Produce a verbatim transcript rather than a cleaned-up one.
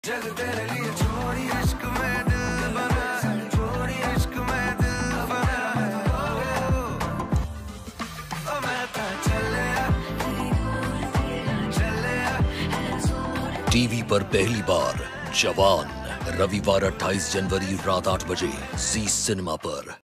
जग तेरे लिए छोड़ी इश्क में दिल बना है, छोड़ी इश्क में दिल बना है। ओ मैं तो चले चले। टीवी पर पहली बार जवान, रविवार अट्ठाईस जनवरी रात आठ बजे जी सिनेमा पर।